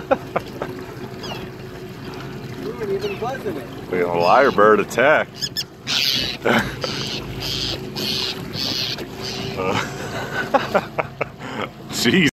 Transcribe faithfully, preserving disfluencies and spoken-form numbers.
You weren't even buzzing it. We got a lyrebird attack. uh, Jeez.